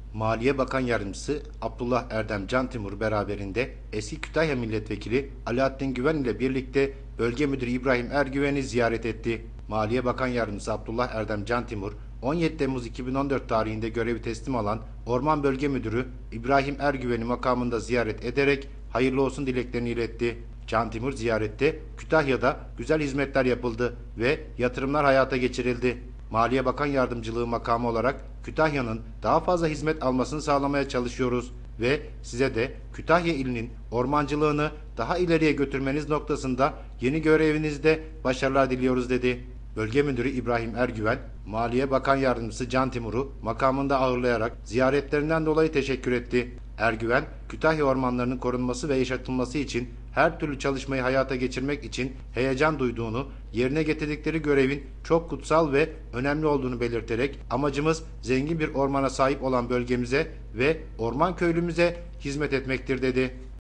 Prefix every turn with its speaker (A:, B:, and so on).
A: Maliye Bakan Yardımcısı Abdullah Erdem Cantimur beraberinde eski Kütahya Milletvekili Alaaddin Güven ile birlikte Bölge Müdürü İbrahim Ergüven'i ziyaret etti. Maliye Bakan Yardımcısı Abdullah Erdem Cantimur, 17 Temmuz 2014 tarihinde görevi teslim alan Orman Bölge Müdürü İbrahim Ergüven'i makamında ziyaret ederek hayırlı olsun dileklerini iletti. Cantimur ziyarette Kütahya'da güzel hizmetler yapıldı ve yatırımlar hayata geçirildi. Maliye Bakan Yardımcılığı makamı olarak Kütahya'nın daha fazla hizmet almasını sağlamaya çalışıyoruz ve size de Kütahya ilinin ormancılığını daha ileriye götürmeniz noktasında yeni görevinizde başarılar diliyoruz dedi. Bölge Müdürü İbrahim Ergüven, Maliye Bakan Yardımcısı Can Timur'u makamında ağırlayarak ziyaretlerinden dolayı teşekkür etti. Ergüven, Kütahya ormanlarının korunması ve yaşatılması için her türlü çalışmayı hayata geçirmek için heyecan duyduğunu, yerine getirdikleri görevin çok kutsal ve önemli olduğunu belirterek amacımız zengin bir ormana sahip olan bölgemize ve orman köylümüze hizmet etmektir dedi.